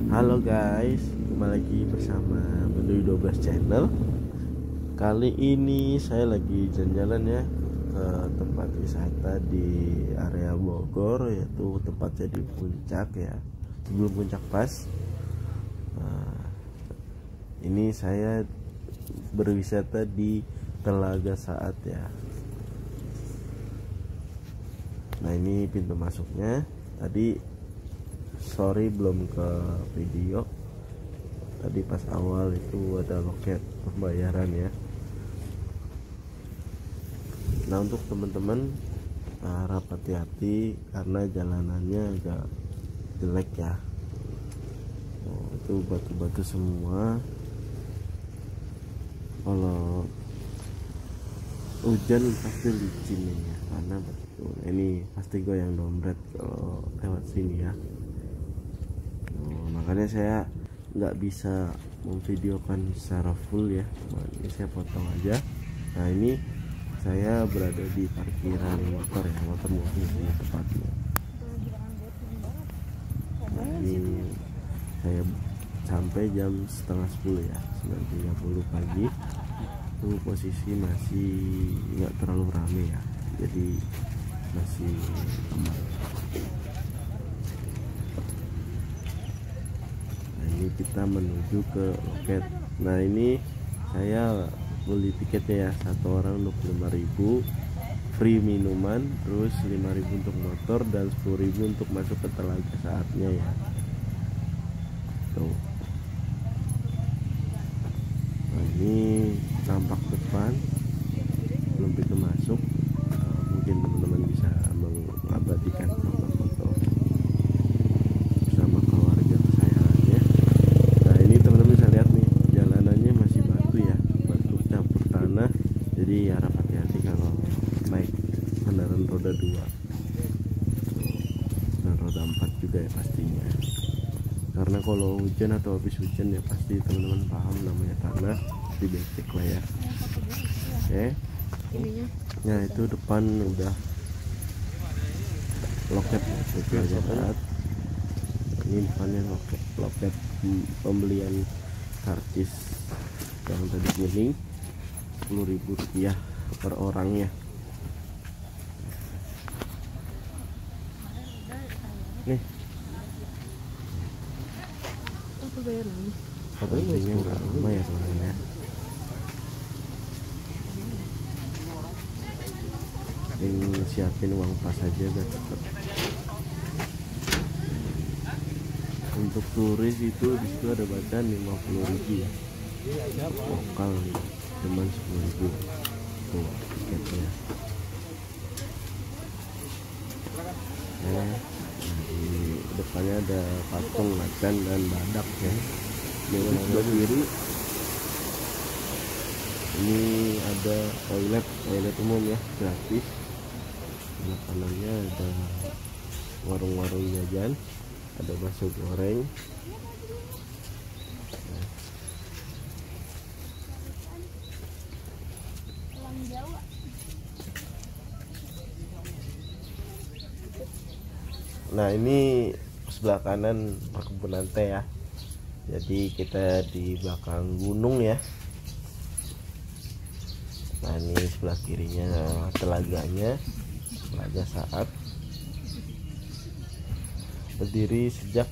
Halo guys, kembali lagi bersama Benduy 12 Channel. Kali ini saya lagi jalan-jalan ya ke tempat wisata di area Bogor, yaitu tepatnya di Puncak ya, sebelum Puncak Pas. Ini saya berwisata di Telaga Saat ya. Nah, ini pintu masuknya. Tadi sorry belum ke video. Tadi pas awal itu ada loket pembayaran ya. Nah, untuk teman-teman harap hati-hati karena jalanannya agak jelek ya. Itu batu-batu semua. Kalau hujan pasti licin ya, karena betul ini pasti goyang dompet kalau lewat sini ya. Makanya saya nggak bisa memvideokan secara full ya, ini saya potong aja. Nah, ini saya berada di parkiran motor ya, motor mobil ini tepatnya. Nah, ini saya sampai jam setengah 10 ya, 9.30 pagi. Itu posisi masih nggak terlalu rame ya, jadi masih aman. Nah, ini kita menuju ke loket. Nah, ini saya beli tiketnya ya, satu orang 25.000, free minuman, terus 5.000 untuk motor dan 10.000 untuk masuk ke Telaga Saatnya ya. Tuh. Nah, ini tampak depan belum pintu masuk. Mungkin teman-teman bisa mengabadikan foto-foto bersama keluarga kesayangannya. Nah, ini teman-teman bisa lihat nih, jalanannya masih batu ya, batu campur tanah, jadi harap hati-hati kalau naik kendaraan roda 2 dan roda 4 juga ya pastinya, karena kalau hujan atau habis hujan ya pasti teman-teman paham namanya tanah di becek lah ya. Oke. Nah, itu depan udah loket Telaga Saat. Ini depannya loket pembelian karcis yang tadi kuning, Rp10.000 per orangnya. Nih, fotonya nggak lama ya teman-teman ya. Ini siapin uang pas aja udah cepet. Untuk turis itu disitu ada bacaan 50.000 ya, lokal cuman 10.000 tuh tiketnya. Nah, di depannya ada patung macan dan badak ya. Di sebelah kiri ini ada toilet umum ya, gratis. Di kanannya ada warung-warung jajan, ada bakso goreng. Nah, ini sebelah kanan perkebunan teh ya, jadi kita di belakang gunung ya. Nah, ini sebelah kirinya telaganya, Telaga Saat, berdiri sejak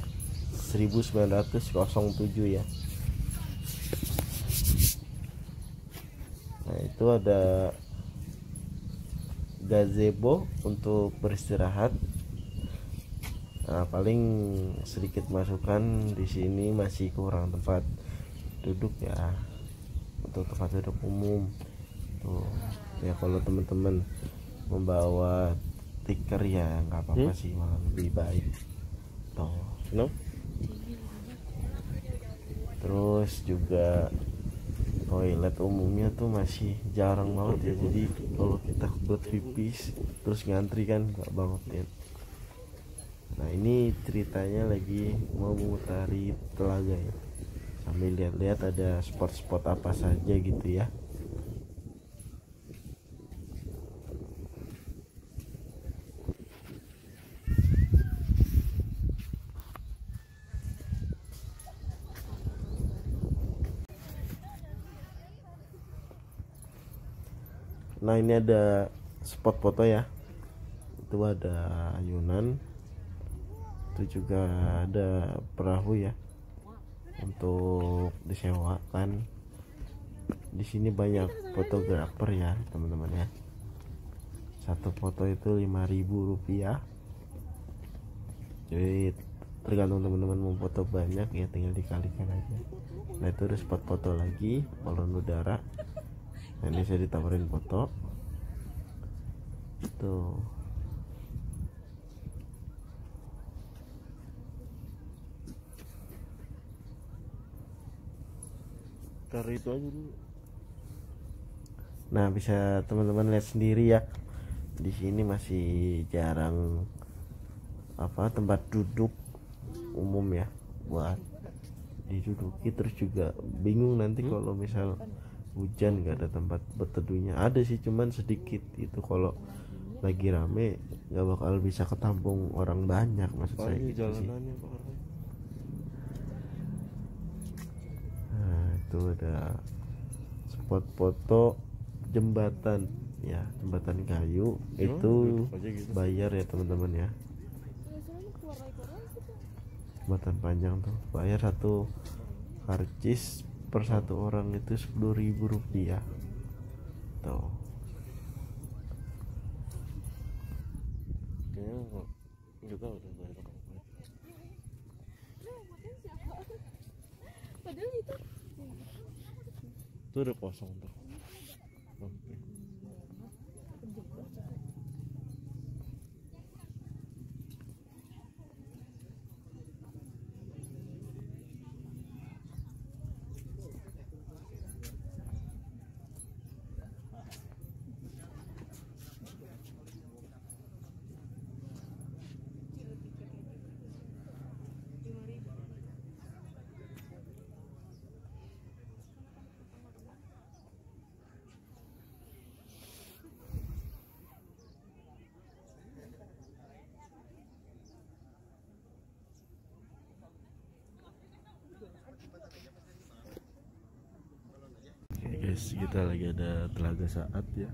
1907 ya. Nah, itu ada gazebo untuk beristirahat. Nah, paling sedikit masukan di sini masih kurang tempat duduk ya, untuk tempat duduk umum tuh ya. Kalau teman-teman membawa tikar ya nggak apa-apa sih, malah lebih baik tuh, no? Terus juga toilet umumnya tuh masih jarang banget ya, jadi kalau kita buat pipis terus ngantri kan nggak banget ya. Nah, ini ceritanya lagi mau memutari telaga ya, sambil lihat-lihat ada spot-spot apa saja gitu ya. Nah ini ada spot foto ya, itu ada ayunan, itu juga ada perahu ya untuk disewakan. Di sini banyak fotografer ya teman-teman ya. Satu foto itu 5.000 rupiah. Jadi tergantung teman-teman mau foto banyak ya, tinggal dikalikan aja. Nah itu ada spot foto lagi, balon udara. Nah ini saya ditawarin foto tuh. Taruh itu aja dulu. Nah bisa teman-teman lihat sendiri ya, di sini masih jarang tempat duduk umum ya buat diduduki. Terus juga bingung nanti kalau misal hujan nggak ada tempat berteduhnya. Ada sih cuman sedikit itu, kalau lagi rame nggak bakal bisa ketampung orang banyak, maksud saya gitu sih. Nah itu ada spot foto jembatan ya, jembatan kayu itu bayar ya teman-teman ya. Jembatan panjang tuh bayar satu karcis per satu orang itu 10.000 rupiah tuh. Itu udah kosong tuh. Guys, kita lagi ada Telaga Saat ya,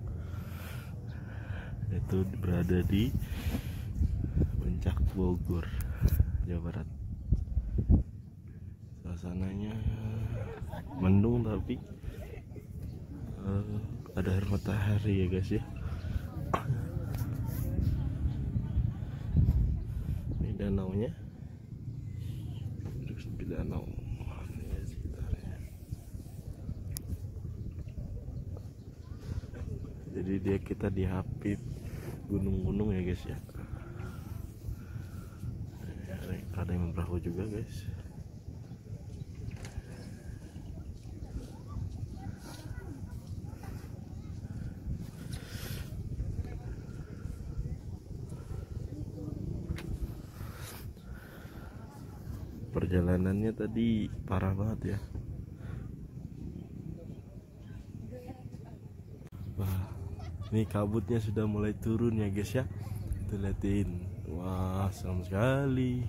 itu berada di Puncak Bogor, Jawa Barat. Suasananya mendung tapi ada air matahari ya guys ya. Ini danaunya, terus di danau. Jadi dia kita dihapit gunung-gunung ya guys ya. Ada yang perahu juga guys. Perjalanannya tadi parah banget ya. Wah, ini kabutnya sudah mulai turun ya guys ya. Tuh liatin, wah seram sekali.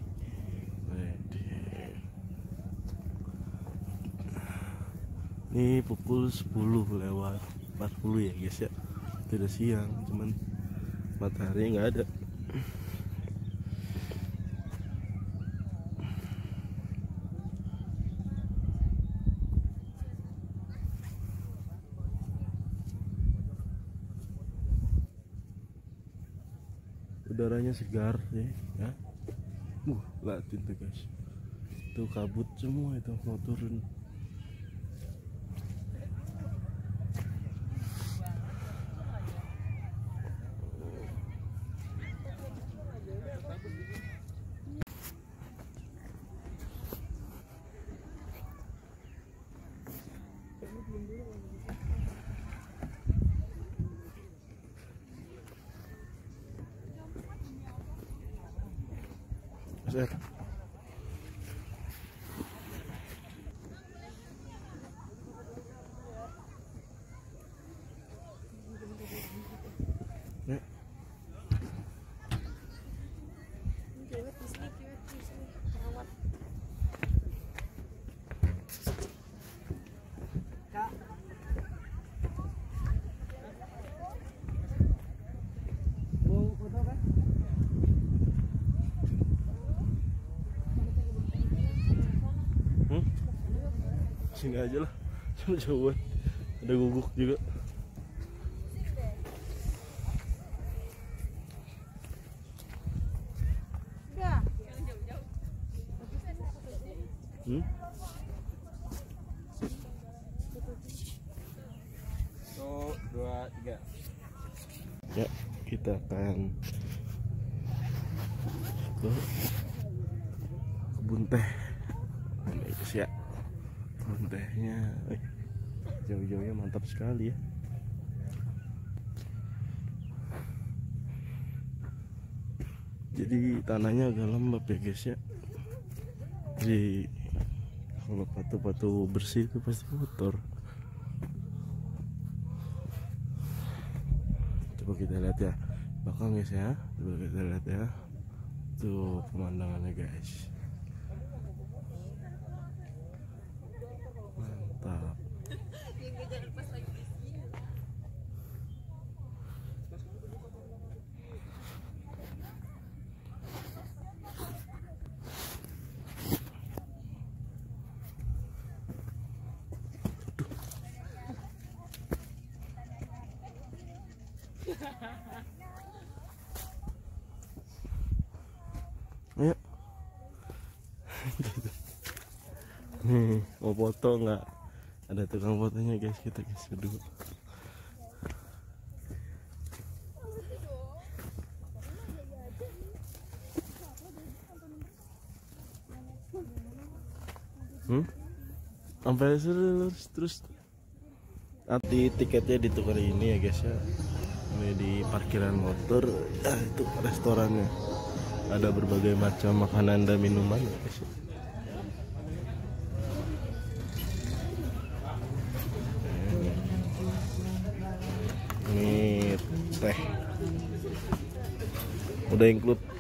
Ini pukul 10:40 ya guys ya. Itu udah siang, cuman matahari nggak ada. Udaranya segar ya, ya. Liatin tuh guys, tuh kabut semua itu mau turun. Set. Ya. sini aja lah, jauh-jauhan. Ada guguk juga. So, 2, 3. Ya, kita akan ke kebun teh. Ini guys ya, kebun tehnya. Jauh-jauhnya mantap sekali ya. Jadi tanahnya agak lembab ya guys ya. Jadi kalau batu-batu bersih itu pasti kotor. Coba kita lihat ya belakang guys ya. Coba kita lihat ya. Tuh pemandangannya guys. Mantap. Ayo. Nih mau foto nggak? Ada tukang fotonya guys, kita guys berdua. Sampai lurus terus. Nanti tiketnya ditukar ini ya guys ya. Ini di parkiran motor. Itu restorannya. Ada berbagai macam makanan dan minuman ya guys. Ini teh. Udah include